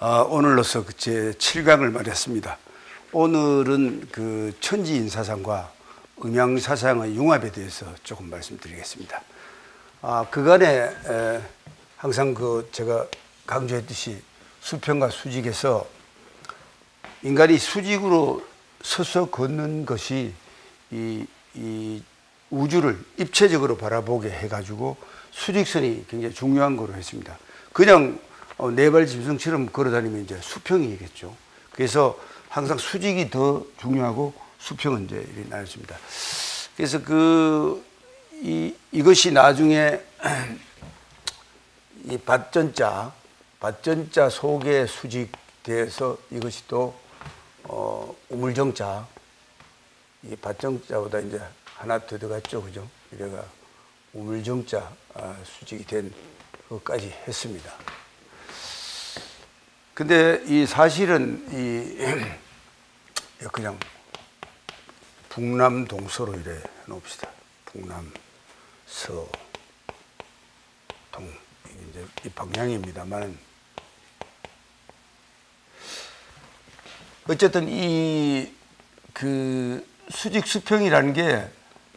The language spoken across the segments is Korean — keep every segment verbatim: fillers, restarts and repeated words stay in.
어, 오늘로서 제칠 강을 마쳤습니다. 오늘은 그 천지인사상과 음양사상의 융합에 대해서 조금 말씀드리겠습니다. 아, 그간에 에, 항상 그 제가 강조했듯이 수평과 수직에서 인간이 수직으로 서서 걷는 것이 이, 이 우주를 입체적으로 바라보게 해가지고 수직선이 굉장히 중요한 거로 했습니다. 그냥 어, 네발 짐승처럼 걸어다니면 이제 수평이겠죠. 그래서 항상 수직이 더 중요하고 수평은 이제 이렇게 나눴습니다. 그래서 그, 이, 이것이 나중에 이 밭전자, 밭전자 속에 수직돼서 이것이 또, 어, 우물정자, 이 밭정자보다 이제 하나 더 들어갔죠. 그죠? 이래가 우물정자 아, 수직이 된 것까지 했습니다. 근데 이 사실은 이 그냥 북남 동서로 이래 놓읍시다. 북남 서 동 이제 이 방향입니다만 어쨌든 이 그 수직 수평이라는 게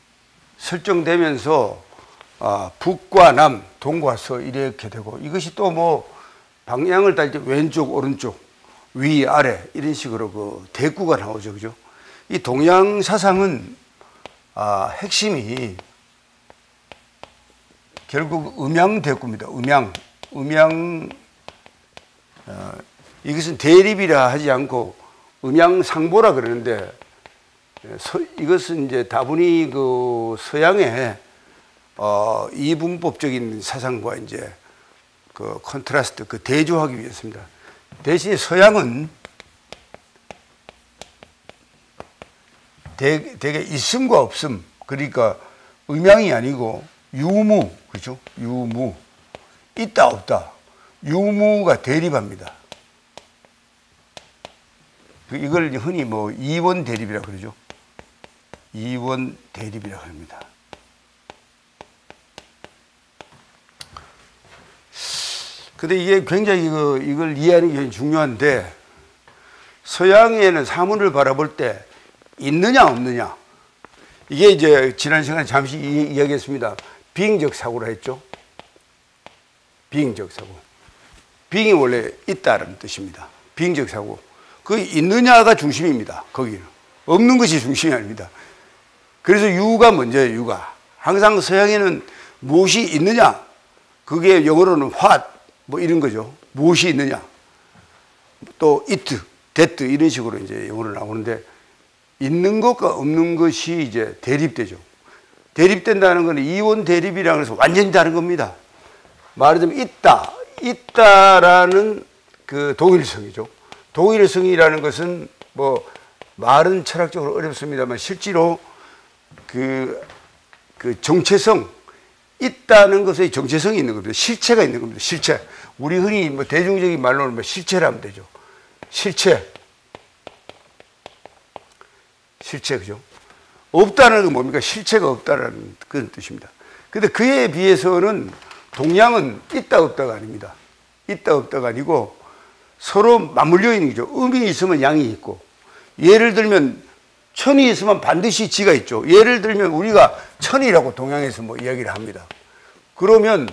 설정되면서 아, 북과 남, 동과 서 이렇게 되고 이것이 또 뭐 방향을 딸 때 왼쪽, 오른쪽, 위, 아래 이런 식으로 그 대구가 나오죠, 그죠? 이 동양 사상은 아, 핵심이 결국 음양 대구입니다. 음양, 음양 어, 이것은 대립이라 하지 않고 음양상보라 그러는데 서, 이것은 이제 다분히 그 서양의 어, 이분법적인 사상과 이제 그 컨트라스트, 그 대조하기 위해서입니다. 대신에 서양은 대, 대개 있음과 없음, 그러니까 음양이 아니고 유무, 그죠? 유무. 있다, 없다. 유무가 대립합니다. 이걸 흔히 뭐 이원 대립이라 그러죠. 이원 대립이라고 합니다. 근데 이게 굉장히 이거, 이걸 이해하는 게 중요한데, 서양에는 사물을 바라볼 때 있느냐 없느냐, 이게 이제 지난 시간에 잠시 이야기했습니다. 비잉적 사고라 했죠. 비잉적 사고. 비잉이 원래 있다는 뜻입니다. 비잉적 사고. 그 있느냐가 중심입니다. 거기는 없는 것이 중심이 아닙니다. 그래서 유가 먼저예요. 유가. 항상 서양에는 무엇이 있느냐, 그게 영어로는 what 뭐 이런 거죠. 무엇이 있느냐, 또 it, that 이런 식으로 이제 영어로 나오는데, 있는 것과 없는 것이 이제 대립되죠. 대립된다는 건 이원 대립이라고 해서 완전히 다른 겁니다. 말하자면 있다, 있다라는 그 동일성이죠. 동일성이라는 것은 뭐 말은 철학적으로 어렵습니다만 실제로 그, 그 정체성, 있다는 것에 정체성이 있는 겁니다. 실체가 있는 겁니다. 실체. 우리 흔히 뭐 대중적인 말로는 뭐 실체라 하면 되죠. 실체. 실체, 그죠? 없다는 건 뭡니까? 실체가 없다라는 그런 뜻입니다. 근데 그에 비해서는 동양은 있다, 없다가 아닙니다. 있다, 없다가 아니고 서로 맞물려 있는 거죠. 음이 있으면 양이 있고, 예를 들면 천이 있으면 반드시 지가 있죠. 예를 들면 우리가 천이라고 동양에서 뭐 이야기를 합니다. 그러면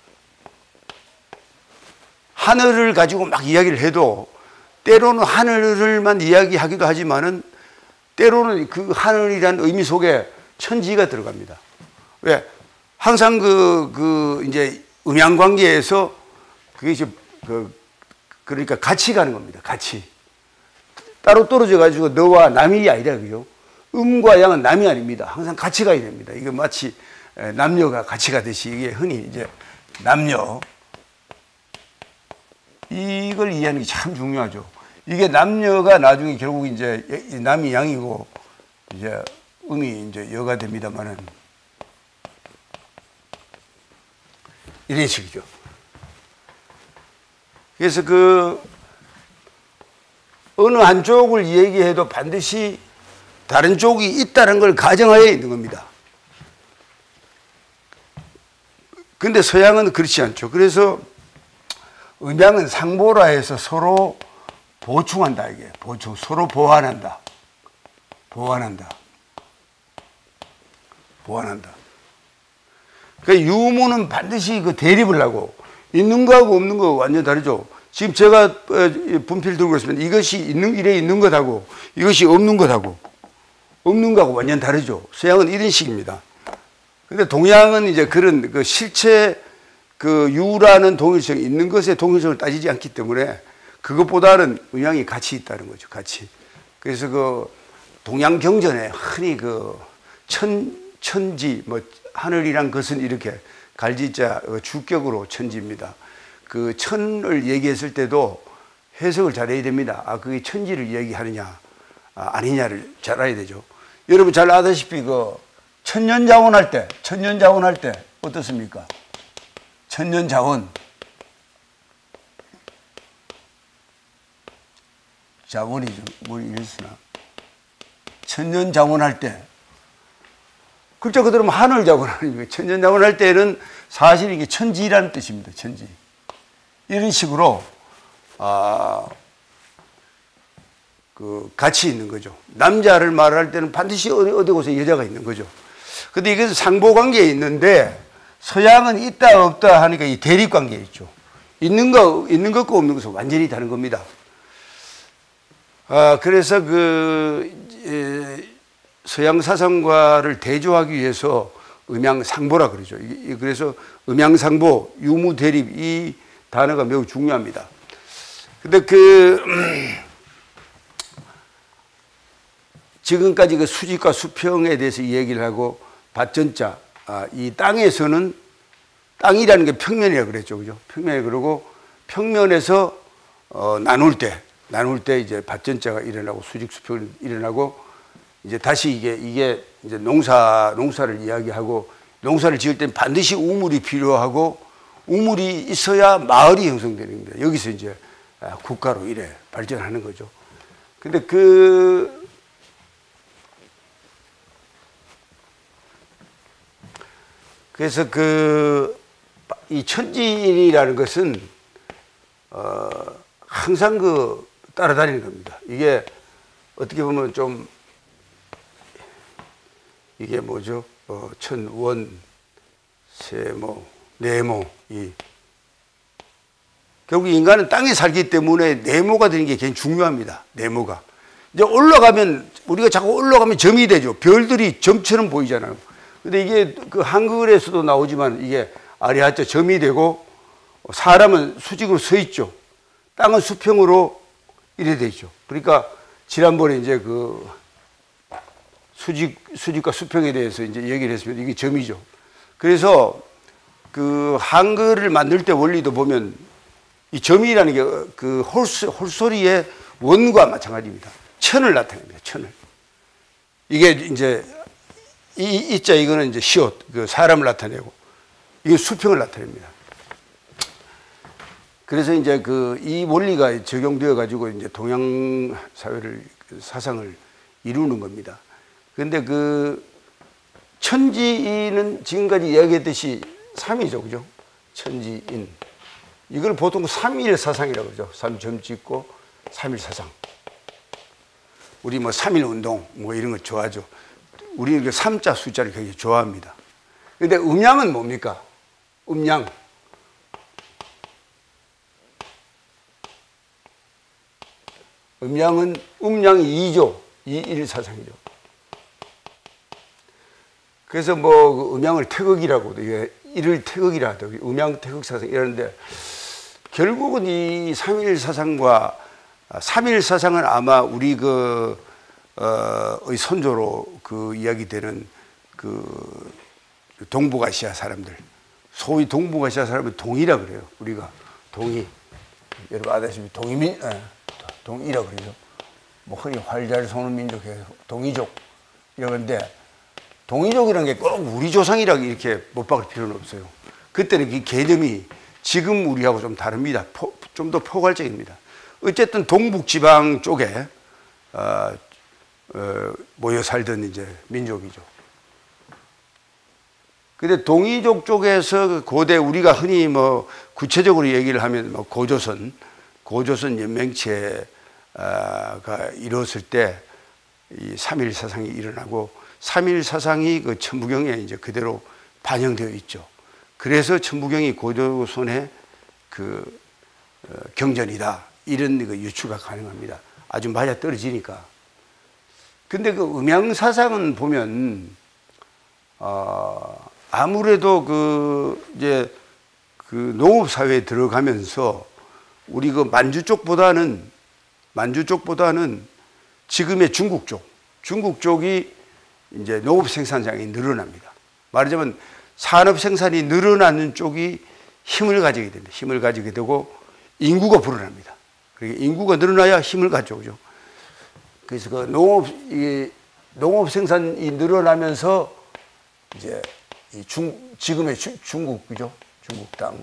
하늘을 가지고 막 이야기를 해도 때로는 하늘을만 이야기하기도 하지만은 때로는 그 하늘이라는 의미 속에 천지가 들어갑니다. 왜? 항상 그, 그 이제 음양 관계에서 그게 이제 그, 그러니까 같이 가는 겁니다. 같이. 따로 떨어져 가지고 너와 남이 아니라, 그죠? 음과 양은 남이 아닙니다. 항상 같이 가야 됩니다. 이게 마치 남녀가 같이 가듯이 이게 흔히 이제 남녀. 이걸 이해하는 게 참 중요하죠. 이게 남녀가 나중에 결국 이제 남이 양이고 이제 음이 이제 여가 됩니다만은 이런 식이죠. 그래서 그 어느 한쪽을 얘기해도 반드시 다른 쪽이 있다는 걸 가정하에 있는 겁니다. 근데 서양은 그렇지 않죠. 그래서 음양은 상보라 해서 서로 보충한다, 이게. 보충, 서로 보완한다. 보완한다. 보완한다. 그 유무는 반드시 그 대립을 하고, 있는 거하고 없는 거 완전 다르죠. 지금 제가 분필 들고 있으면 이것이 있는, 이래 있는 것하고, 이것이 없는 것하고, 없는 거하고 완전 다르죠. 서양은 이런 식입니다. 근데 동양은 이제 그런 그 실체, 그 유라는 동일성, 있는 것의 동일성을 따지지 않기 때문에 그것보다는 음양이 가치 있다는 거죠, 가치. 그래서 그 동양 경전에 흔히 그 천, 천지, 뭐 하늘이란 것은 이렇게 갈지자 주격으로 천지입니다. 그 천을 얘기했을 때도 해석을 잘해야 됩니다. 아, 그게 천지를 얘기하느냐, 아, 아니냐를 잘 알아야 되죠. 여러분 잘 아다시피 그 천년자원 할 때, 천년자원 할 때 어떻습니까? 천년자원. 자원이 좀, 뭘 일쓰나. 천년자원 할 때. 글자 그대로 하늘 자원하는 거예요. 천년자원 할 때는 사실 이게 천지라는 뜻입니다. 천지. 이런 식으로, 아, 그, 같이 있는 거죠. 남자를 말할 때는 반드시 어디, 어디 곳에 여자가 있는 거죠. 근데 이것은 상보관계에 있는데, 서양은 있다, 없다 하니까 이 대립관계에 있죠. 있는 거, 있는 것과 없는 것은 완전히 다른 겁니다. 아, 그래서 그, 에, 서양 사상과를 대조하기 위해서 음양상보라 그러죠. 그래서 음양상보, 유무대립, 이 단어가 매우 중요합니다. 근데 그, 음, 지금까지 그 수직과 수평에 대해서 얘기를 하고, 밭전자, 아, 이 땅에서는, 땅이라는 게 평면이라고 그랬죠. 그죠? 평면이 그러고, 평면에서, 어, 나눌 때, 나눌 때 이제 밭전자가 일어나고, 수직, 수평이 일어나고, 이제 다시 이게, 이게 이제 농사, 농사를 이야기하고, 농사를 지을 땐 반드시 우물이 필요하고, 우물이 있어야 마을이 형성되는 겁니다. 여기서 이제 국가로 이래 발전하는 거죠. 근데 그, 그래서 그, 이 천지인이라는 것은, 어, 항상 그, 따라다니는 겁니다. 이게 어떻게 보면 좀, 이게 뭐죠? 어, 천원, 세모, 네모, 이. 결국 인간은 땅에 살기 때문에 네모가 되는 게 굉장히 중요합니다. 네모가. 이제 올라가면, 우리가 자꾸 올라가면 점이 되죠. 별들이 점처럼 보이잖아요. 근데 이게 그 한글에서도 나오지만 이게 아래하자 점이 되고 사람은 수직으로 서 있죠. 땅은 수평으로 이래 되죠. 그러니까 지난번에 이제 그 수직, 수직과 수평에 대해서 이제 얘기를 했으면 이게 점이죠. 그래서 그 한글을 만들 때 원리도 보면 이 점이라는 게 그 홀소, 홀소리의 원과 마찬가지입니다. 천을 나타냅니다. 천을. 이게 이제 이, 이자 이거는 이제 시옷, 그 사람을 나타내고, 이게 수평을 나타냅니다. 그래서 이제 그 이 원리가 적용되어 가지고 이제 동양 사회를, 사상을 이루는 겁니다. 근데 그 천지인은 지금까지 이야기했듯이 삼이죠, 그죠? 천지인. 이걸 보통 삼일 사상이라고 그러죠. 삼 점 찍고 삼일 사상. 우리 뭐 삼일 운동 뭐 이런 거 좋아하죠. 우리는 그 삼자 숫자를 굉장히 좋아합니다. 근데 음양은 뭡니까? 음양. 음양은 음양이 이죠. 이일 사상이죠. 그래서 뭐 음양을 태극이라고, 이게 일을 태극이라 하더라고요. 음양 태극 사상 이러는데, 결국은 이 삼일 사상과 삼일 사상은 아마 우리 그, 어, 의 선조로 그 이야기되는 그 동북아시아 사람들, 소위 동북아시아 사람은 동이라 그래요. 우리가 동이, 여러분 아다시피 동이민, 예, 동이라 그러죠. 뭐 흔히 활잘 쏘는 민족에서 동이족 이러는데, 동이족이라는 게 꼭 우리 조상이라고 이렇게 못 박을 필요는 없어요. 그때는 그 개념이 지금 우리하고 좀 다릅니다. 좀 더 포괄적입니다. 어쨌든 동북지방 쪽에 어, 어, 모여 살던 이제 민족이죠. 근데 동이족 쪽에서 고대 우리가 흔히 뭐 구체적으로 얘기를 하면 뭐 고조선, 고조선 연맹체가 이뤘을 때 이 삼일 사상이 일어나고 삼일 사상이 그 천부경에 이제 그대로 반영되어 있죠. 그래서 천부경이 고조선의 그 어, 경전이다. 이런 그 유추가 가능합니다. 아주 맞아 떨어지니까. 근데 그 음양사상은 보면, 어, 아무래도 그, 이제, 그 농업사회에 들어가면서 우리 그 만주 쪽보다는, 만주 쪽보다는 지금의 중국 쪽, 중국 쪽이 이제 농업 생산량이 늘어납니다. 말하자면 산업 생산이 늘어나는 쪽이 힘을 가지게 됩니다. 힘을 가지게 되고 인구가 불어납니다. 그러니까 인구가 늘어나야 힘을 가져오죠. 그래서 그 농업, 이 농업 생산이 늘어나면서 이제 이 중, 지금의 주, 중국, 그죠? 중국 땅.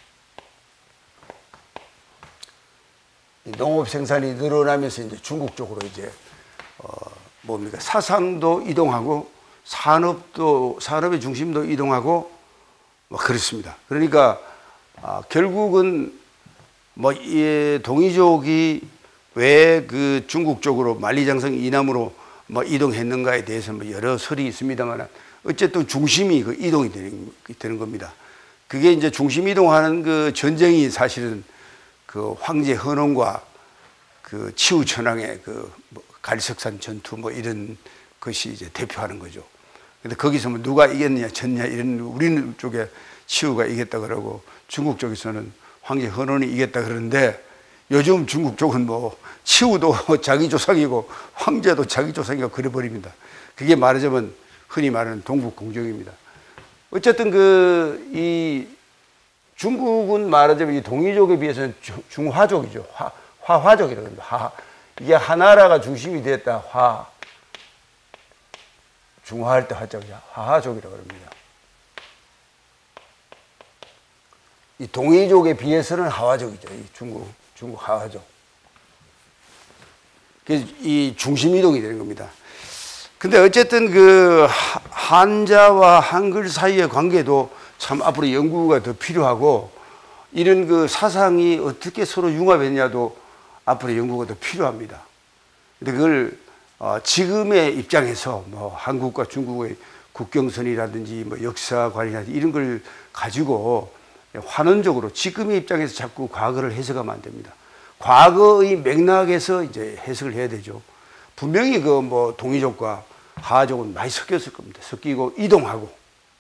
농업 생산이 늘어나면서 이제 중국 쪽으로 이제, 어, 뭡니까? 사상도 이동하고 산업도, 산업의 중심도 이동하고 뭐 그렇습니다. 그러니까, 아, 결국은 뭐, 이 동이족이 왜 그 중국 쪽으로 만리장성 이남으로 뭐 이동했는가에 대해서 뭐 여러 설이 있습니다만 어쨌든 중심이 그 이동이 되는, 되는 겁니다. 그게 이제 중심 이동하는 그 전쟁이 사실은 그 황제 헌원과 그 치우천왕의 그 뭐 갈석산 전투 뭐 이런 것이 이제 대표하는 거죠. 근데 거기서 뭐 누가 이겼느냐 졌냐 이런 우리는 쪽에 치우가 이겼다 그러고 중국 쪽에서는 황제 헌원이 이겼다 그러는데 요즘 중국 쪽은 뭐 치우도 자기 조상이고 황제도 자기 조상이고 그래버립니다. 그게 말하자면 흔히 말하는 동북공정입니다. 어쨌든 그 이 중국은 말하자면 이 동이족에 비해서는 중화족이죠. 화, 화화족이라고 합니다. 화, 이게 하나라가 중심이 됐다. 화. 중화할 때 화족이죠. 화화족이라고 합니다. 이 동이족에 비해서는 하화족이죠. 이 중국, 중국 하화족. 그래서 이 중심 이동이 되는 겁니다. 근데 어쨌든 그 한자와 한글 사이의 관계도 참 앞으로 연구가 더 필요하고 이런 그 사상이 어떻게 서로 융합했냐도 앞으로 연구가 더 필요합니다. 근데 그걸 어 지금의 입장에서 뭐 한국과 중국의 국경선이라든지 뭐 역사관이라든지 이런 걸 가지고 환원적으로 지금의 입장에서 자꾸 과거를 해석하면 안 됩니다. 과거의 맥락에서 이제 해석을 해야 되죠. 분명히 그 뭐 동이족과 하족은 많이 섞였을 겁니다. 섞이고 이동하고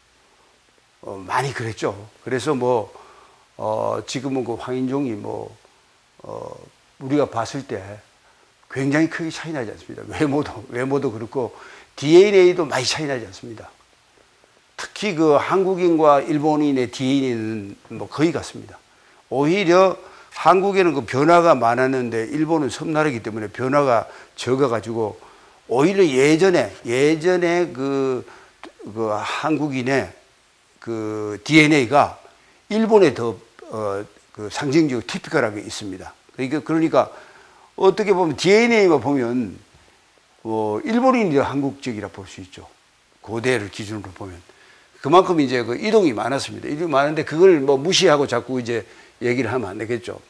어, 많이 그랬죠. 그래서 뭐 어, 지금은 그 황인종이 뭐 어, 우리가 봤을 때 굉장히 크게 차이 나지 않습니다. 외모도 외모도 그렇고 디엔에이도 많이 차이 나지 않습니다. 특히 그 한국인과 일본인의 디엔에이는 뭐 거의 같습니다. 오히려 한국에는 그 변화가 많았는데 일본은 섬나라이기 때문에 변화가 적어가지고 오히려 예전에 예전에 그, 그 한국인의 그 디엔에이가 일본에 더 어, 그 상징적이고 티피컬하게 있습니다. 그러니까 그러니까 어떻게 보면 디엔에이만 보면 어, 일본인이 더 한국적이라 볼 수 있죠. 고대를 기준으로 보면 그만큼 이제 그 이동이 많았습니다. 이동이 많은데 그걸 뭐 무시하고 자꾸 이제 얘기를 하면 안 되겠죠.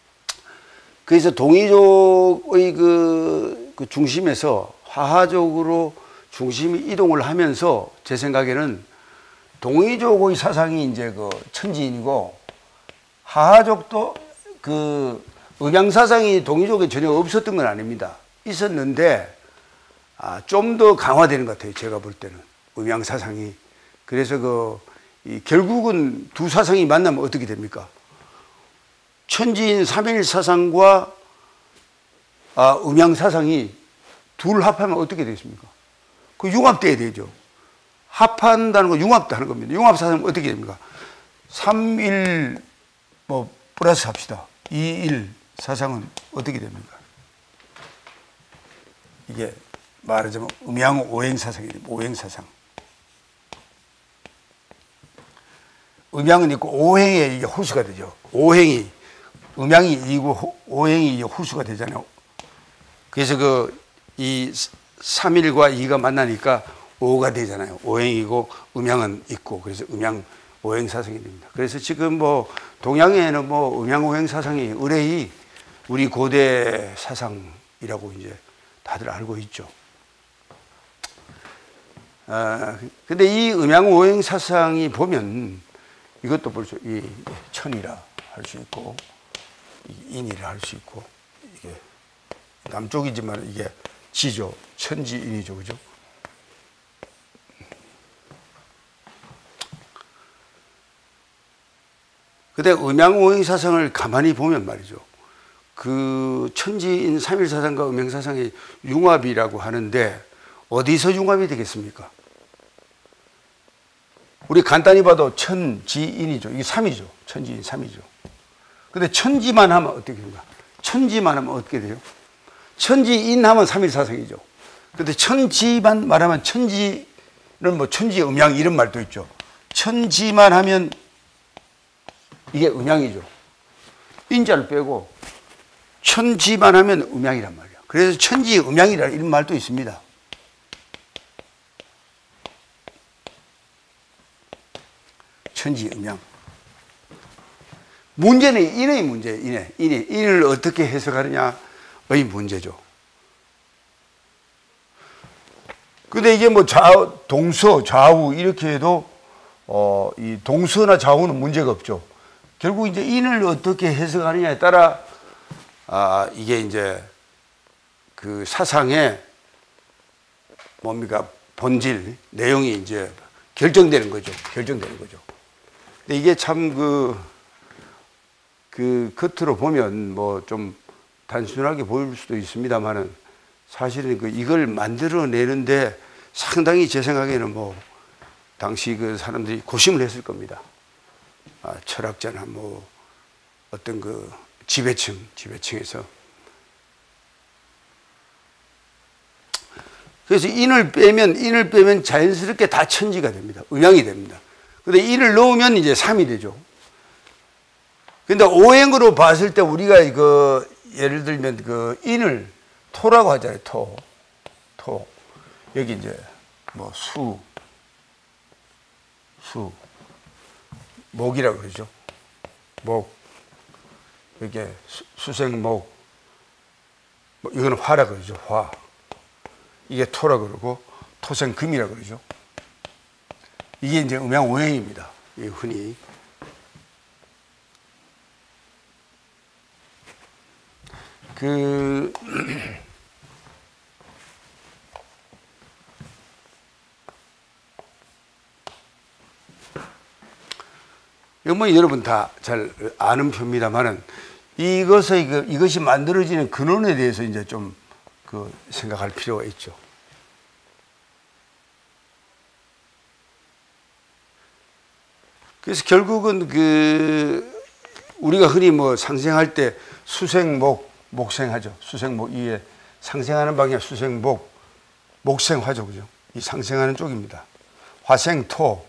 그래서 동이족의 그, 그 중심에서 화하족으로 중심이 이동을 하면서 제 생각에는 동이족의 사상이 이제 그 천지인이고 하하족도 그 음양사상이 동이족에 전혀 없었던 건 아닙니다. 있었는데 아, 좀 더 강화되는 것 같아요. 제가 볼 때는 음양사상이. 그래서 그 이 결국은 두 사상이 만나면 어떻게 됩니까? 천지인 삼일사상과 아, 음양사상이 둘 합하면 어떻게 되겠습니까? 그 융합돼야 되죠. 합한다는 건 융합하는 겁니다. 융합사상은 어떻게 됩니까? 삼 일 뭐 플러스 합시다. 이 일 사상은 어떻게 됩니까? 이게 말하자면 음양 오행사상이 됩니다. 오행사상. 음양은 있고 오행에 이게 후수가 되죠. 오행이 음양이 이고 오행이 이제 후수가 되잖아요. 그래서 그 이 삼 일과 이가 만나니까 오가 되잖아요. 오행이고 음양은 있고 그래서 음양 오행 사상이 됩니다. 그래서 지금 뭐 동양에는 뭐 음양 오행 사상이 의뢰이 우리 고대 사상이라고 이제 다들 알고 있죠. 아, 근데 이 음양 오행 사상이 보면 이것도 볼 수, 이 천이라 할 수 있고, 인이라 할 수 있고, 이게 남쪽이지만 이게 지죠. 천지인이죠. 그죠? 근데 음양오행 사상을 가만히 보면 말이죠. 그 천지인 삼일사상과 음양사상의 융합이라고 하는데 어디서 융합이 되겠습니까? 우리 간단히 봐도 천지인이죠. 이게 삼이죠. 천지인 삼이죠. 근데 천지만 하면 어떻게 됩니까? 천지만 하면 어떻게 돼요? 천지인 하면 삼일사상이죠. 근데 천지만 말하면 천지는 뭐 천지 음양 이런 말도 있죠. 천지만 하면 이게 음양이죠. 인자를 빼고 천지만 하면 음양이란 말이야. 그래서 천지 음양이라 이런 말도 있습니다. 천지 음양. 문제는 인의 문제, 인의, 인의, 인을 어떻게 해석하느냐의 문제죠. 근데 이게 뭐 좌, 동서, 좌우 이렇게 해도, 어, 이 동서나 좌우는 문제가 없죠. 결국 이제 인을 어떻게 해석하느냐에 따라, 아, 이게 이제 그 사상의 뭡니까, 본질, 내용이 이제 결정되는 거죠. 결정되는 거죠. 근데 이게 참 그, 그 겉으로 보면 뭐 좀 단순하게 보일 수도 있습니다만은 사실은 그 이걸 만들어내는데 상당히 제 생각에는 뭐 당시 그 사람들이 고심을 했을 겁니다. 아, 철학자나 뭐 어떤 그 지배층, 지배층에서. 그래서 인을 빼면, 인을 빼면 자연스럽게 다 천지가 됩니다. 음양이 됩니다. 근데 인을 넣으면 이제 삼이 되죠. 근데 오행으로 봤을 때 우리가 이거 예를 들면 그 인을 토라고 하잖아요. 토. 토. 여기 이제 뭐 수. 수. 목이라고 그러죠. 목. 이게 수생목. 뭐 이거는 화라 그러죠. 화. 이게 토라 그러고 토생금이라 그러죠. 이게 이제 음양 오행입니다. 이 흔히. 그 이거 뭐 여러분 다 잘 아는 표입니다만은 이것의 그 이것이 만들어지는 근원에 대해서 이제 좀 그 생각할 필요가 있죠. 그래서 결국은 그 우리가 흔히 뭐 상생할 때 수생목 목생하죠. 수생목 이에 상생하는 방향 수생목 목생화죠, 그죠? 이 상생하는 쪽입니다. 화생토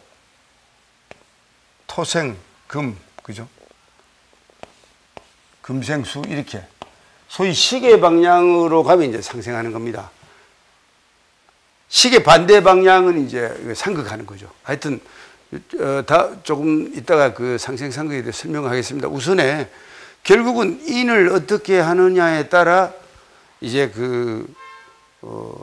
토생금 그죠? 금생수 이렇게 소위 시계 방향으로 가면 이제 상생하는 겁니다. 시계 반대 방향은 이제 상극하는 거죠. 하여튼 어, 다 조금 이따가 그 상생상극에 대해 설명하겠습니다. 우선에 결국은 인을 어떻게 하느냐에 따라 이제 그 어,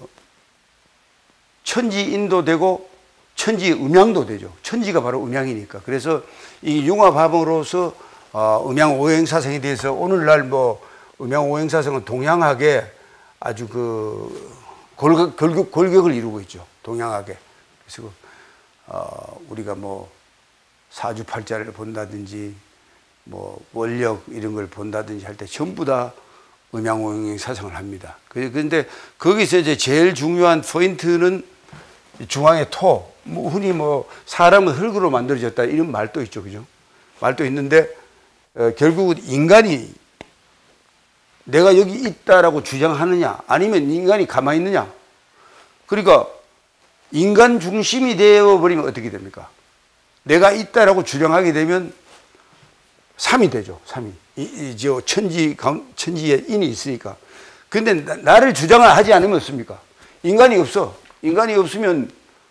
천지인도 되고 천지 음양도 되죠. 천지가 바로 음양이니까. 그래서 이 융합함으로써 어, 음양 오행 사상에 대해서 오늘날 뭐 음양 오행 사상은 동양학에 아주 그 골격, 골격, 골격을 이루고 있죠. 동양학에. 그래서 어, 우리가 뭐 사주팔자를 본다든지 뭐 원력 이런 걸 본다든지 할 때 전부 다 음양 오행 사상을 합니다. 그런데 거기서 이제 제일 중요한 포인트는 중앙의 토, 뭐 흔히 뭐 사람은 흙으로 만들어졌다 이런 말도 있죠, 그죠? 말도 있는데 어, 결국은 인간이 내가 여기 있다라고 주장하느냐, 아니면 인간이 가만히 있느냐. 그러니까 인간 중심이 되어버리면 어떻게 됩니까? 내가 있다라고 주장하게 되면 삼이 되죠, 삼이. 이, 이, 저 천지, 천지에 인이 있으니까. 근데 나, 나를 주장을 하지 않으면 어떻습니까? 인간이 없어. 인간이 없으면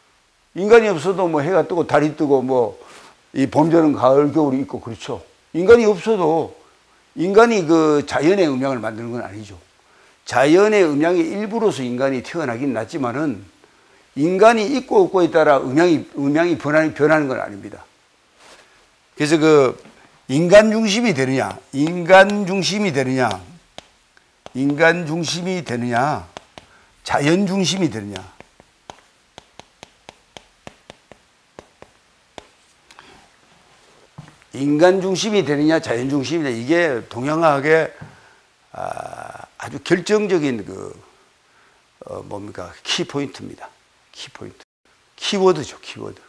인간이 없어도 뭐 해가 뜨고 달이 뜨고 뭐 이 봄, 여름, 가을, 겨울이 있고 그렇죠. 인간이 없어도 인간이 그 자연의 음양을 만드는 건 아니죠. 자연의 음양의 일부로서 인간이 태어나긴 났지만은 인간이 있고 없고에 따라 음양이, 음양이 변하는, 변하는 건 아닙니다. 그래서 그 인간 중심이 되느냐, 인간 중심이 되느냐, 인간 중심이 되느냐, 자연 중심이 되느냐. 인간 중심이 되느냐, 자연 중심이 되느냐, 이게 동양학의 아, 아주 결정적인 그, 어, 뭡니까, 키포인트입니다. 키포인트. 키워드죠, 키워드.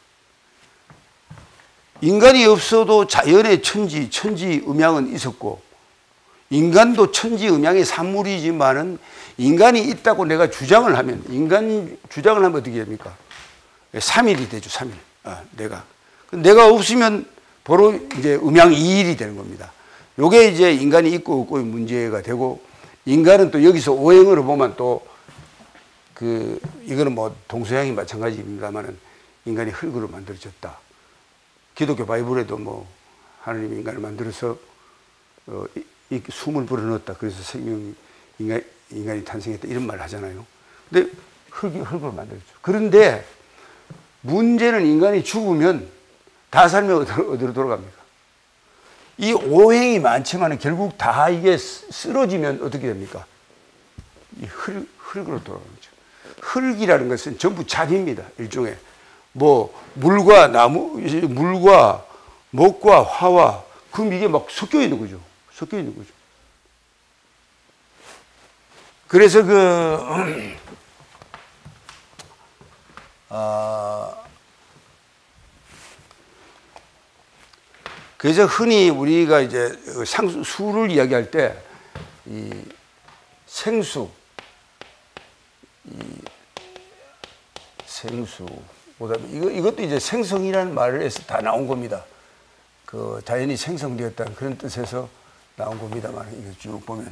인간이 없어도 자연의 천지, 천지 음양은 있었고, 인간도 천지 음양의 산물이지만은 인간이 있다고 내가 주장을 하면, 인간 주장을 하면 어떻게 됩니까? 삼일이 되죠, 삼일. 아, 내가. 내가 없으면 바로 이제 음양 이일이 되는 겁니다. 요게 이제 인간이 있고 없고의 문제가 되고, 인간은 또 여기서 오행으로 보면 또 그, 이거는 뭐 동서양이 마찬가지입니다만은 인간이 흙으로 만들어졌다. 기독교 바이블에도 뭐 하나님이 인간을 만들어서 어, 이, 이 숨을 불어넣었다. 그래서 생명이 인간, 인간이 탄생했다. 이런 말을 하잖아요. 근데 흙이 흙으로 만들었죠. 그런데 문제는 인간이 죽으면 다 살면 어디로, 어디로 돌아갑니까? 이 오행이 많지만 결국 다 이게 쓰러지면 어떻게 됩니까? 이 흙, 흙으로 돌아가는 거죠. 흙이라는 것은 전부 잡입니다. 일종의. 뭐, 물과 나무, 물과 목과 화와, 그럼 이게 막 섞여 있는 거죠. 섞여 있는 거죠. 그래서 그, 아, 그래서 흔히 우리가 이제 상수, 수를 이야기할 때, 이 생수, 이 생수, 그다음에 이거, 이것도 이제 생성이라는 말에서 다 나온 겁니다. 그 자연이 생성되었다는 그런 뜻에서 나온 겁니다만, 이거 쭉 보면.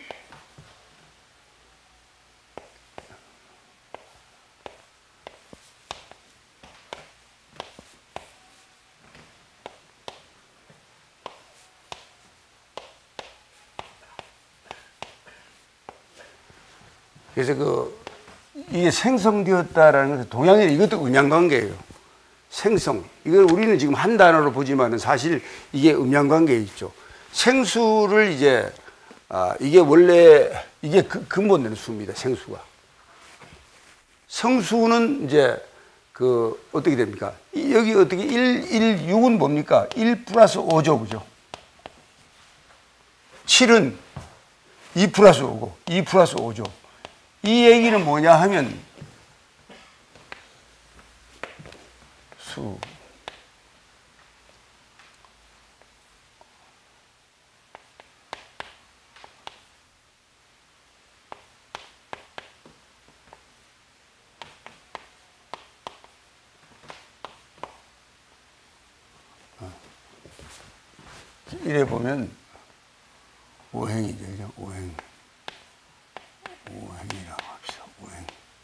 그래서 그, 이게 생성되었다라는 것은 동양의 이것도 음양관계예요. 생성. 이걸 우리는 지금 한 단어로 보지만은 사실 이게 음양관계에 있죠. 생수를 이제, 아, 이게 원래, 이게 그, 근본된 수입니다. 생수가. 성수는 이제 그, 어떻게 됩니까? 여기 어떻게 일, 일, 육은 뭡니까? 일 플러스 오죠. 그죠? 칠은 이 플러스 오고, 이 플러스 오죠. 이 얘기는 뭐냐 하면 수 이래 보면 오행이죠. 오행. 오행이라고 합시다. 오행.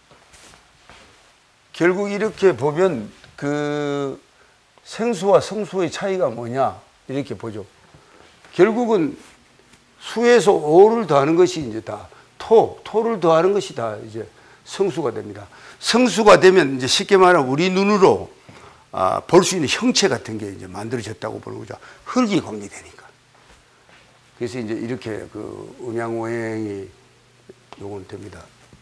결국 이렇게 보면 그 생수와 성수의 차이가 뭐냐 이렇게 보죠. 결국은 수에서 오를 더하는 것이 이제 다 토, 토를 더하는 것이 다 이제 성수가 됩니다. 성수가 되면 이제 쉽게 말하면 우리 눈으로 아, 볼 수 있는 형체 같은 게 이제 만들어졌다고 보는 거죠. 흙이 관계되니까. 그래서 이제 이렇게 그 음양오행이 요건 됩니다.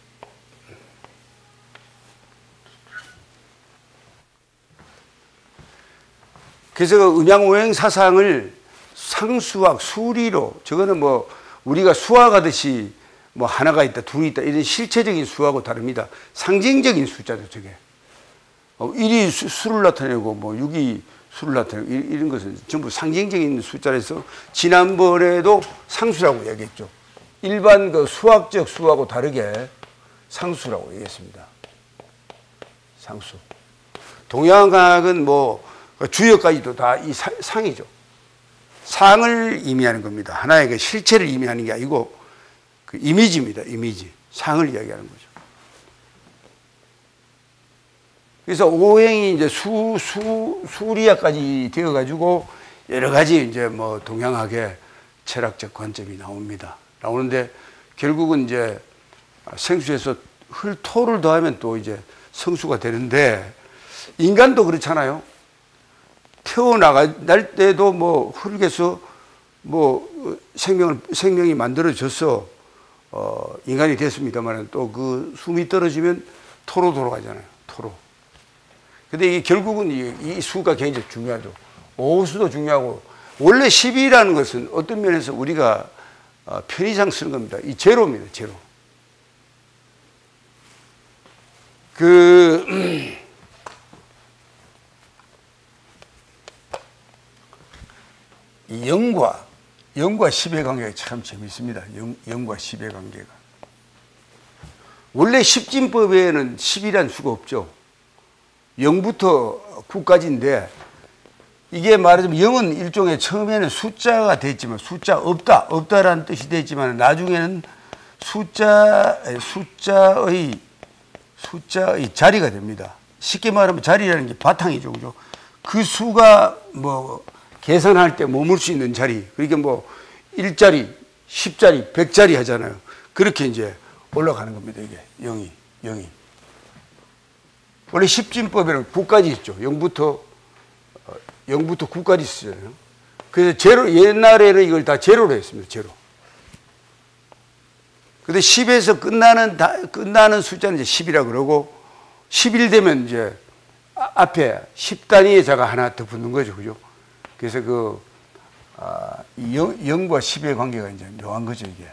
그래서 그 음양오행 사상을 상수학, 수리로, 저거는 뭐 우리가 수학하듯이 뭐 하나가 있다, 둘이 있다, 이런 실체적인 수하고 다릅니다. 상징적인 숫자죠, 저게. 일이 수, 수를 나타내고 뭐 육이 수를 나타내고 이런 것은 전부 상징적인 숫자라서 지난번에도 상수라고 얘기했죠. 일반 그 수학적 수하고 다르게 상수라고 얘기했습니다. 상수. 동양학은 뭐 주역까지도 다 이 상이죠. 상을 의미하는 겁니다. 하나의 그 실체를 의미하는 게 아니고 그 이미지입니다. 이미지. 상을 이야기하는 거죠. 그래서 오행이 이제 수, 수, 수리학까지 되어가지고 여러 가지 이제 뭐 동양학의 철학적 관점이 나옵니다. 나오는데 결국은 이제 생수에서 흙, 토를 더하면 또 이제 성수가 되는데 인간도 그렇잖아요. 태어날 때도 뭐 흙에서 뭐 생명을, 생명이 만들어져서 어, 인간이 됐습니다만 또 그 숨이 떨어지면 토로 돌아가잖아요. 토로. 근데 이게 결국은 이, 이 수가 굉장히 중요하죠. 오수도 중요하고, 원래 십이라는 것은 어떤 면에서 우리가 어, 편의상 쓰는 겁니다. 이 제로입니다. 제로. 그, 음, 이 영과, 영과 십의 관계가 참 재밌습니다. 영, 영과 십의 관계가. 원래 십진법에는 십이란 수가 없죠. 영부터 구까지인데, 이게 말하자면 영은 일종의 처음에는 숫자가 됐지만, 숫자 없다, 없다라는 뜻이 됐지만, 나중에는 숫자, 숫자의, 숫자의 자리가 됩니다. 쉽게 말하면 자리라는 게 바탕이죠. 그죠? 그 수가 뭐, 계산할 때 머물 수 있는 자리, 그러니까 뭐, 일자리, 십자리, 백자리 하잖아요. 그렇게 이제 올라가는 겁니다, 이게. 영이, 영이. 원래 십진법에는 구까지 있죠. 영부터, 영부터 구까지 있잖아요. 그래서 제로, 옛날에는 이걸 다 제로로 했습니다, 제로. 근데 십에서 끝나는, 다, 끝나는 숫자는 이제 십이라 그러고, 십일 되면 이제 앞에 십 단위의 자가 하나 더 붙는 거죠. 그죠? 그래서 그, 아, 영, 영과 십의 관계가 이제 묘한 거죠, 이게.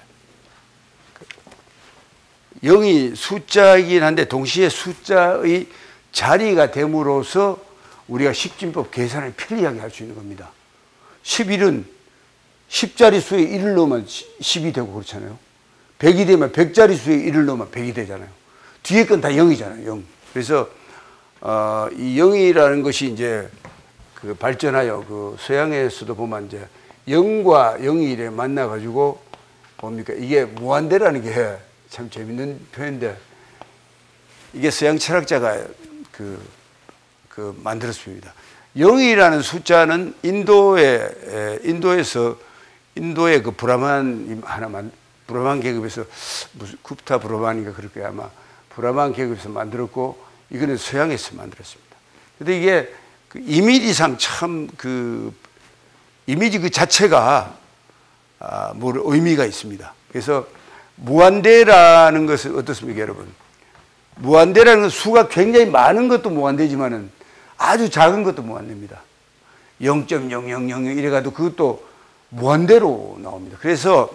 영이 숫자이긴 한데 동시에 숫자의 자리가 됨으로써 우리가 십진법 계산을 편리하게 할 수 있는 겁니다. 십일은 십자리 수에 일을 넣으면 십이 되고 그렇잖아요. 백이 되면 백자리 수에 일을 넣으면 백이 되잖아요. 뒤에 건 다 영이잖아요, 영. 그래서, 어, 이 영이라는 것이 이제 그 발전하여 그 서양에서도 보면 이제 영과 영이 이래 만나가지고 뭡니까? 이게 무한대라는 게 참 재밌는 표현인데, 이게 서양 철학자가 그, 그 만들었습니다. 영이라는 숫자는 인도에, 인도에서, 인도의 그 브라만 하나만, 브라만 계급에서 무슨 굽타 브라만인가 그럴 거야 아마 브라만 계급에서 만들었고, 이거는 서양에서 만들었습니다. 근데 이게 그 이미지상 참 그, 이미지 그 자체가 아, 뭐 의미가 있습니다. 그래서 무한대라는 것은 어떻습니까, 여러분? 무한대라는 건 수가 굉장히 많은 것도 무한대지만은 아주 작은 것도 무한대입니다. 영 점 영영영 이래가도 그것도 무한대로 나옵니다. 그래서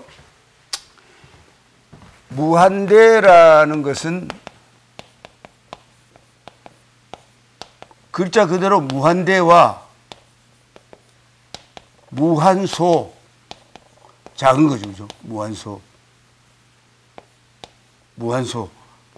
무한대라는 것은 글자 그대로 무한대와 무한소, 작은 거죠, 그죠? 무한소. 무한소.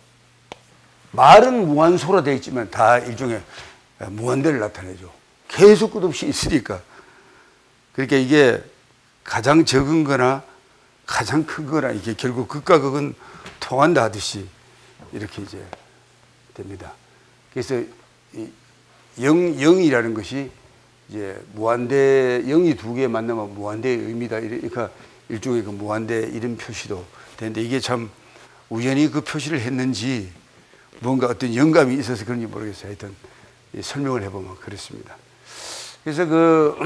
말은 무한소로 되어 있지만 다 일종의 무한대를 나타내죠. 계속 끝없이 있으니까. 그러니까 이게 가장 적은 거나 가장 큰 거나 이게 결국 극과 극은 통한다 하듯이 이렇게 이제 됩니다. 그래서 이 영, 영이라는 것이 이제 무한대, 영이 두 개 만나면 무한대의 의미다. 그러니까 일종의 그 무한대 이름 표시도 되는데, 이게 참 우연히 그 표시를 했는지 뭔가 어떤 영감이 있어서 그런지 모르겠어요. 하여튼 설명을 해보면 그렇습니다. 그래서 그,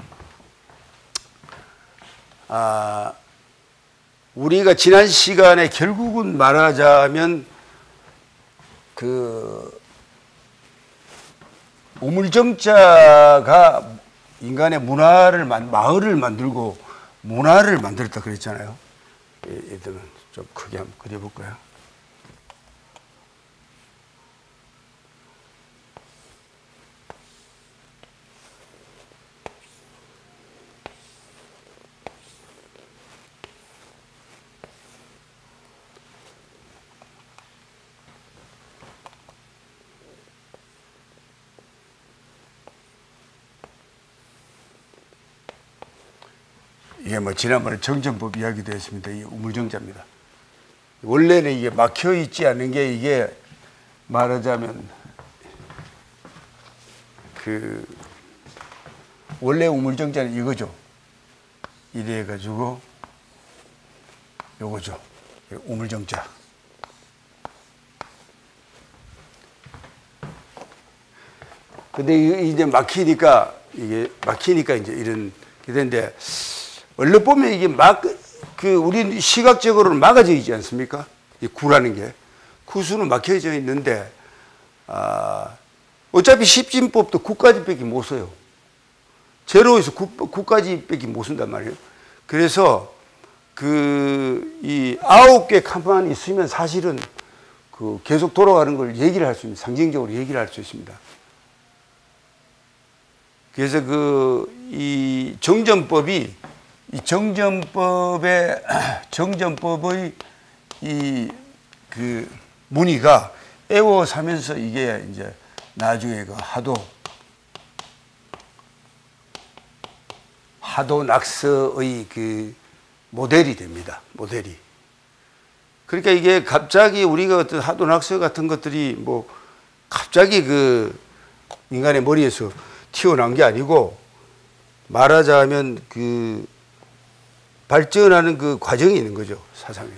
아, 우리가 지난 시간에 결국은 말하자면 그 우물정자가 인간의 문화를, 마을을 만들고 문화를 만들었다 그랬잖아요. 얘들은 좀 크게 한번 그려볼까요? 이게 뭐 지난번에 정전법 이야기도 했습니다. 이 우물정자입니다. 원래는 이게 막혀 있지 않은 게, 이게 말하자면 그 원래 우물정자는 이거죠. 이래 가지고 요거죠. 우물정자. 근데 이제 막히니까 이게 막히니까 이제 이런 게 되는데 얼른 보면 이게 막 그 우리 시각적으로는 막아져 있지 않습니까? 이 구라는 게 구수는 막혀져 있는데 아 어차피 십진법도 구까지밖에 못 써요. 제로에서 구까지밖에 못 쓴단 말이에요. 그래서 그 이 아홉 개 칸만 있으면 사실은 그 계속 돌아가는 걸 얘기를 할 수 있습니다. 상징적으로 얘기를 할 수 있습니다. 그래서 그 이 정전법이 이 정전법의 정전법의 이 그 문의가 애워사면서 이게 이제 나중에 그 하도 하도 낙서의 그 모델이 됩니다. 모델이. 그러니까 이게 갑자기 우리가 어떤 하도 낙서 같은 것들이 뭐 갑자기 그 인간의 머리에서 튀어나온 게 아니고 말하자면 그 발전하는 그 과정이 있는 거죠. 사상에.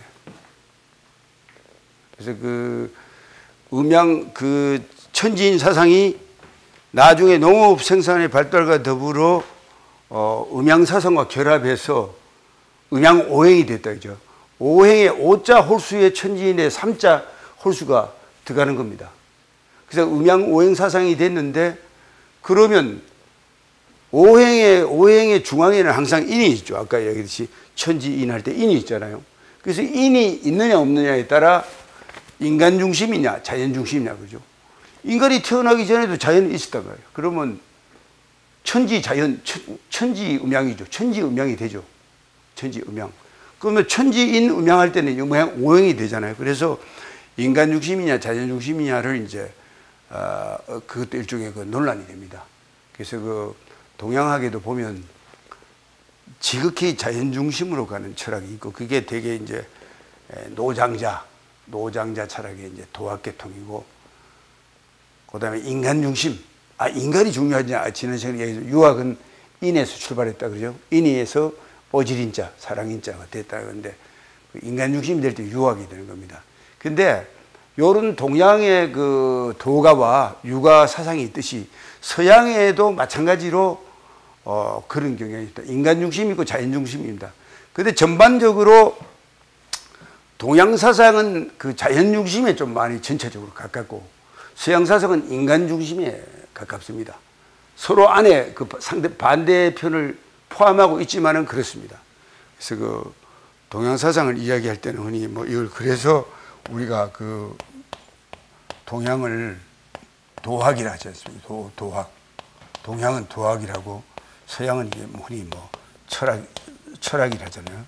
그래서 그 음양 그 천지인 사상이 나중에 농업 생산의 발달과 더불어 어, 음양 사상과 결합해서 음양 오행이 됐다 그죠. 오행의 오자 홀수에 천지인의 삼자 홀수가 들어가는 겁니다. 그래서 음양 오행 사상이 됐는데 그러면 오행의 오행의 중앙에는 항상 인이 있죠. 아까 얘기했듯이 천지인 할 때 인이 있잖아요. 그래서 인이 있느냐 없느냐에 따라 인간 중심이냐 자연 중심이냐 그죠. 인간이 태어나기 전에도 자연이 있었단 말이에요. 그러면 천지 자연 천, 천지 음양이죠. 천지 음양이 되죠. 천지 음양. 그러면 천지인 음양할 때는 음양 오행이 되잖아요. 그래서 인간 중심이냐 자연 중심이냐를 이제 어, 그것도 일종의 그 논란이 됩니다. 그래서 그 동양학에도 보면 지극히 자연 중심으로 가는 철학이 있고 그게 되게 이제 노장자 노장자 철학의 이제 도학계통이고 그다음에 인간 중심. 아 인간이 중요하냐? 지난 시간에 얘기해서 유학은 인에서 출발했다 그러죠. 인에서 오질인자, 사랑인자가 됐다 그런데 인간 중심이 될 때 유학이 되는 겁니다. 근데 요런 동양의 그 도가와 유가 사상이 있듯이 서양에도 마찬가지로 어 그런 경향이 있다. 인간 중심이고 자연 중심입니다. 근데 전반적으로 동양 사상은 그 자연 중심에 좀 많이 전체적으로 가깝고 서양 사상은 인간 중심에 가깝습니다. 서로 안에 그 상대 반대편을 포함하고 있지만은 그렇습니다. 그래서 그 동양 사상을 이야기할 때는 흔히 뭐 이걸 그래서 우리가 그 동양을 도학이라 하지 않습니까? 도, 도학. 동양은 도학이라고 서양은 이게 흔히 뭐 철학, 철학이라 하잖아요.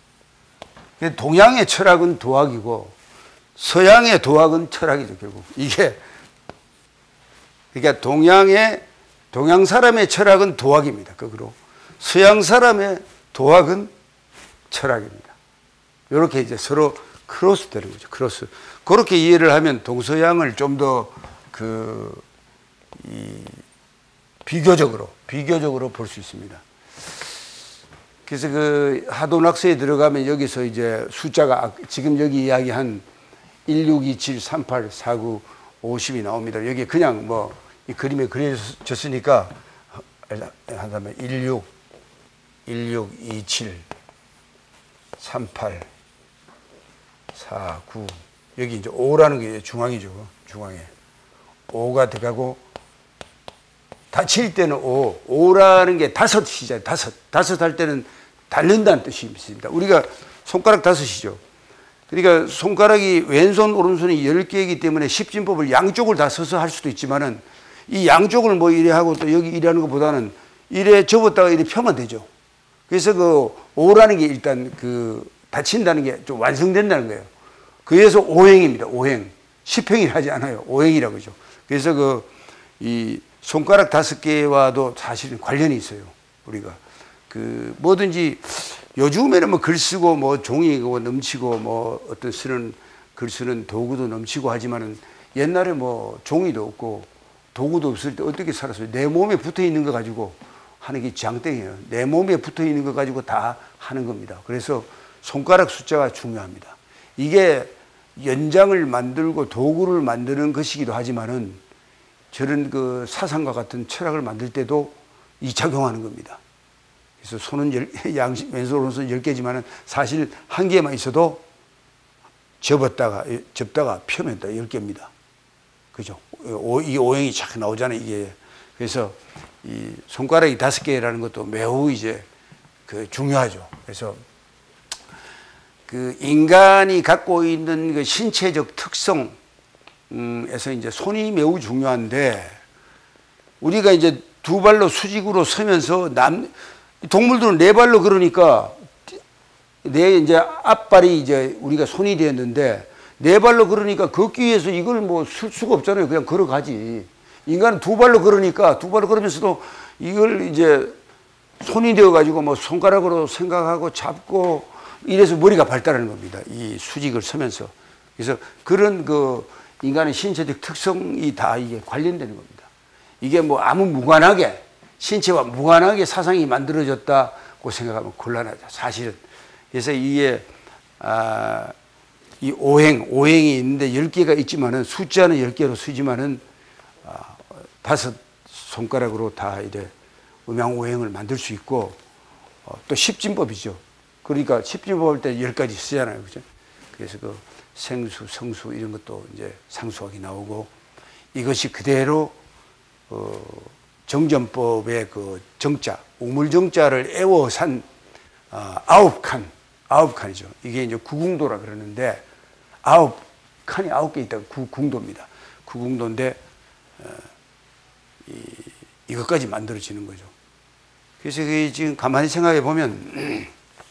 동양의 철학은 도학이고 서양의 도학은 철학이죠, 결국. 이게 그러니까 동양의 동양 사람의 철학은 도학입니다. 거꾸로 서양 사람의 도학은 철학입니다. 이렇게 이제 서로 크로스 되는 거죠. 크로스. 그렇게 이해를 하면 동서양을 좀 더 그 이 비교적으로 비교적으로 볼 수 있습니다. 그래서 그 하도낙서에 들어가면 여기서 이제 숫자가 지금 여기 이야기한 일육이칠 삼팔 사구 오십이 나옵니다. 여기 그냥 뭐 이 그림에 그려졌으니까 하다면 일육, 일육이칠, 삼팔, 사구 여기 이제 오라는 게 중앙이죠. 중앙에 오가 들어가고 다칠 때는 오, 오라는 게 다섯이잖아요. 다섯, 다섯 할 때는 닳는다는 뜻이 있습니다. 우리가 손가락 다섯이죠. 그러니까 손가락이 왼손 오른손이 열 개이기 때문에 십진법을 양쪽을 다 서서 할 수도 있지만은 이 양쪽을 뭐 이래 하고 또 여기 이래 하는 것보다는 이래 접었다가 이래 펴면 되죠. 그래서 그 오라는 게 일단 그 닫힌다는 게 좀 완성된다는 거예요. 그래서 오행입니다. 오행. 십행이 하지 않아요. 오행이라고 그러죠. 그래서 그 이 손가락 다섯 개와도 사실은 관련이 있어요. 우리가 그 뭐든지 요즘에는 뭐 글 쓰고 뭐 종이고 넘치고 뭐 어떤 쓰는 글 쓰는 도구도 넘치고 하지만은 옛날에 뭐 종이도 없고 도구도 없을 때 어떻게 살았어요? 내 몸에 붙어 있는 거 가지고 하는 게 장땡이에요. 내 몸에 붙어 있는 거 가지고 다 하는 겁니다. 그래서 손가락 숫자가 중요합니다. 이게 연장을 만들고 도구를 만드는 것이기도 하지만은 저런 그 사상과 같은 철학을 만들 때도 이 작용하는 겁니다. 그래서 손은 열, 양심, 왼손, 오른손 열 개지만은 사실 한 개만 있어도 접었다가, 접다가 펴면 또 열 개입니다. 그죠? 오, 이 오행이 착 나오잖아요, 이게. 그래서 이 손가락이 다섯 개라는 것도 매우 이제 그 중요하죠. 그래서 그 인간이 갖고 있는 그 신체적 특성에서 이제 손이 매우 중요한데 우리가 이제 두 발로 수직으로 서면서 남, 동물들은 네 발로 걸으니까 내 이제 앞발이 이제 우리가 손이 되었는데 네 발로 걸으니까 걷기 위해서 이걸 뭐 쓸 수가 없잖아요. 그냥 걸어가지. 인간은 두 발로 걸으니까 두 발로 걸으면서도 이걸 이제 손이 되어가지고 뭐 손가락으로 생각하고 잡고 이래서 머리가 발달하는 겁니다. 이 수직을 서면서. 그래서 그런 그 인간의 신체적 특성이 다 이게 관련되는 겁니다. 이게 뭐 아무 무관하게 신체와 무관하게 사상이 만들어졌다고 생각하면 곤란하죠. 사실은. 그래서 이게 아, 이 오행, 오행이 있는데 열 개가 있지만은 숫자는 열 개로 쓰지만은 아, 다섯 손가락으로 다 이제 음양 오행을 만들 수 있고 어, 또 십진법이죠. 그러니까 십진법 할 때 열 가지 쓰잖아요. 그죠? 그래서 그 생수, 성수 이런 것도 이제 상수학이 나오고 이것이 그대로 어, 정전법의 그 정자, 우물정자를 애워 산 어, 아홉 칸, 아홉 칸이죠. 이게 이제 구궁도라 그러는데 아홉 칸이 아홉 개 있다가 구궁도입니다. 구궁도인데 어, 이, 이것까지 만들어지는 거죠. 그래서 지금 가만히 생각해 보면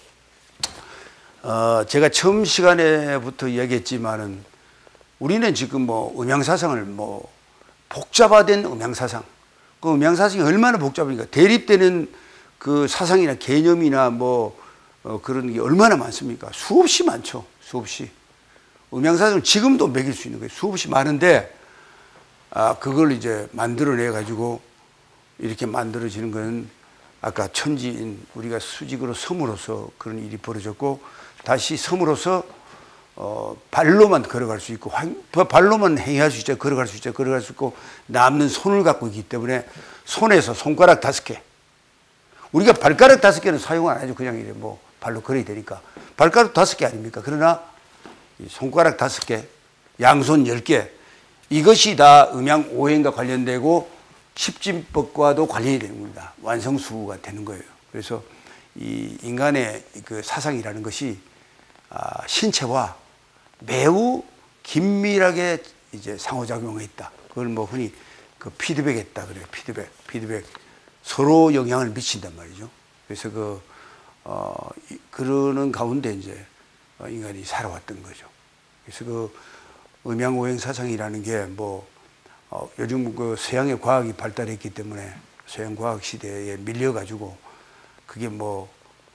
어, 제가 처음 시간에부터 이야기했지만은 우리는 지금 뭐 음양사상을 뭐 복잡화된 음양사상, 그 음양사상이 얼마나 복잡하니까 대립되는 그 사상이나 개념이나 뭐 어, 그런 게 얼마나 많습니까? 수없이 많죠. 수없이. 음양사상을 지금도 매길 수 있는 거예요. 수없이 많은데 아, 그걸 이제 만들어내 가지고 이렇게 만들어지는 건 아까 천지인 우리가 수직으로 섬으로써 그런 일이 벌어졌고 다시 섬으로써 어, 발로만 걸어갈 수 있고 발로만 행위할 수 있죠. 걸어갈 수 있죠. 걸어갈 수 있고 남는 손을 갖고 있기 때문에 손에서 손가락 다섯 개. 우리가 발가락 다섯 개는 사용 안 하죠. 그냥 이래 뭐 발로 걸어야 되니까. 발가락 다섯 개 아닙니까? 그러나 손가락 다섯 개, 양손 열 개 이것이 다 음양 오행과 관련되고 십진법과도 관련이 되는 겁니다. 완성수가 되는 거예요. 그래서 이 인간의 그 사상이라는 것이 아, 신체와 매우 긴밀하게 이제 상호작용해 있다. 그걸 뭐 흔히 그 피드백했다 그래요. 피드백, 피드백 서로 영향을 미친단 말이죠. 그래서 그 어, 그러는 가운데 이제 인간이 살아왔던 거죠. 그래서 그 음양오행 사상이라는 게 뭐 어, 요즘 그 서양의 과학이 발달했기 때문에 서양 과학 시대에 밀려가지고 그게 뭐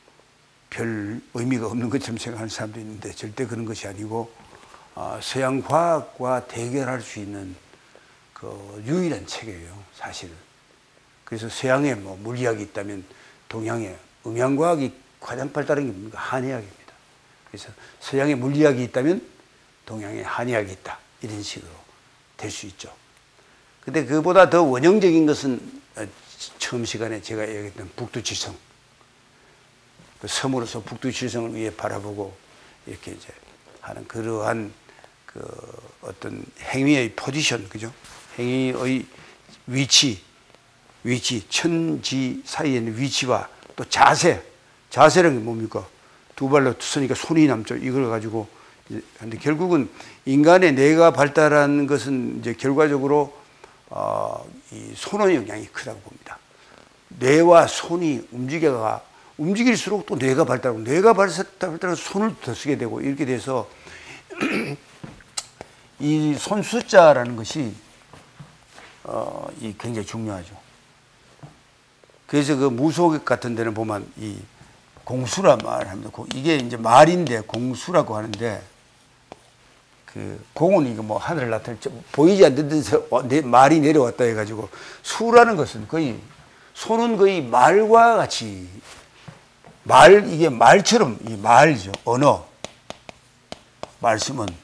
별 의미가 없는 것처럼 생각하는 사람도 있는데 절대 그런 것이 아니고 어, 서양 과학과 대결할 수 있는 그 유일한 체계예요, 사실은. 그래서 서양에 뭐 물리학이 있다면 동양에 음양과학이 가장 발달한 게 뭡니까? 한의학입니다. 그래서 서양에 물리학이 있다면 동양에 한의학이 있다. 이런 식으로 될 수 있죠. 근데 그보다 더 원형적인 것은 처음 시간에 제가 얘기했던 북두칠성. 그 섬으로서 북두칠성을 위해 바라보고 이렇게 이제 하는 그러한 그 어떤 행위의 포지션, 그죠? 행위의 위치, 위치, 천지 사이에 있는 위치와 또 자세. 자세라는 게 뭡니까? 두 발로 서니까 손이 남죠. 이걸 가지고. 근데 결국은 인간의 뇌가 발달한 것은 이제 결과적으로 어, 이 손의 영향이 크다고 봅니다. 뇌와 손이 움직여가 움직일수록 또 뇌가 발달하고 뇌가 발달해서 손을 더 쓰게 되고 이렇게 돼서 이 손 숫자라는 것이 어, 이 굉장히 중요하죠. 그래서 그 무속 같은 데는 보면 이 공수라 말합니다. 이게 이제 말인데 공수라고 하는데 그 그 공은 이거 뭐 하늘을 나타낼 보이지 않는 데서 말이 내려왔다 해가지고 수라는 것은 거의 소는 거의 말과 같이 말 이게 말처럼 이 말이죠. 언어 말씀은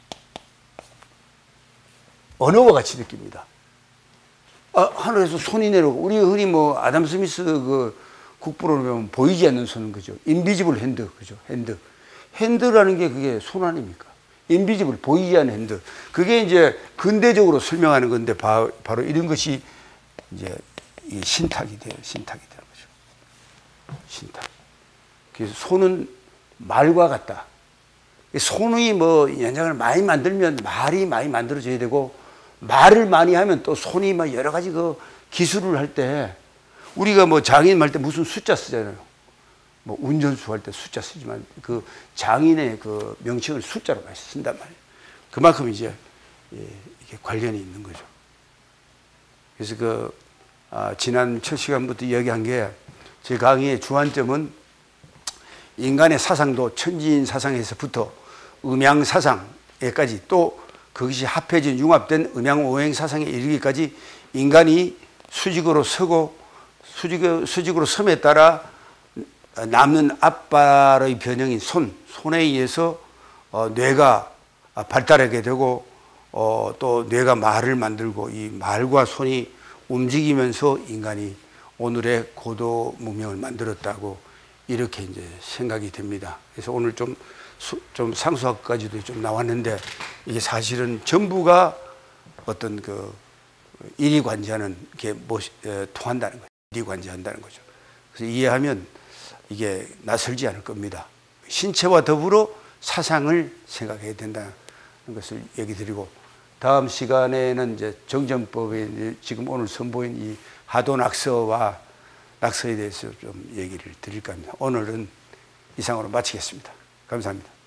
언어와 같이 느낍니다. 아, 하늘에서 손이 내려오고 우리 흔히 뭐 아담 스미스 그 국부로 보면 보이지 않는 손은 그죠. 인비지블 핸드 그죠. 핸드 핸드라는 게 그게 손 아닙니까? 인비지블 보이지 않는 핸드. 그게 이제 근대적으로 설명하는 건데 바, 바로 이런 것이 이제 이 신탁이 돼요. 신탁이 되는 거죠. 신탁. 그래서 손은 말과 같다. 손이 뭐 연장을 많이 만들면 말이 많이 만들어져야 되고 말을 많이 하면 또 손이 막 여러 가지 그 기술을 할 때 우리가 뭐 장인 할 때 무슨 숫자 쓰잖아요. 뭐 운전수 할 때 숫자 쓰지만 그 장인의 그 명칭을 숫자로 많이 쓴단 말이에요. 그만큼 이제 이게 관련이 있는 거죠. 그래서 그 아, 지난 첫 시간부터 이야기한 게 제 강의의 주안점은 인간의 사상도 천지인 사상에서부터 음양 사상에까지 또 그것이 합해진 융합된 음양 오행 사상에 이르기까지 인간이 수직으로 서고 수직, 수직으로 섬에 따라 남는 앞발의 변형인 손, 손에 의해서 어, 뇌가 발달하게 되고 어, 또 뇌가 말을 만들고 이 말과 손이 움직이면서 인간이 오늘의 고도 문명을 만들었다고 이렇게 이제 생각이 됩니다. 그래서 오늘 좀, 수, 좀 상수학까지도 좀 나왔는데 이게 사실은 전부가 어떤 그 이리관지하는 게 뭐, 에, 통한다는 거죠. 이리관지한다는 거죠. 그래서 이해하면 이게 낯설지 않을 겁니다. 신체와 더불어 사상을 생각해야 된다는 것을 얘기 드리고 다음 시간에는 이제 정전법에 지금 오늘 선보인 이 하도낙서와 낙서에 대해서 좀 얘기를 드릴까 합니다. 오늘은 이상으로 마치겠습니다. 감사합니다.